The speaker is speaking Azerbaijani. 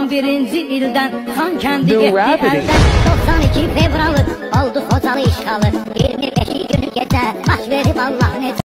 91-ci ildən Xan kəndi getdi əldən 92 fevralı oldu Xocalı işğalı 25 günü gecə baş verib Allah necə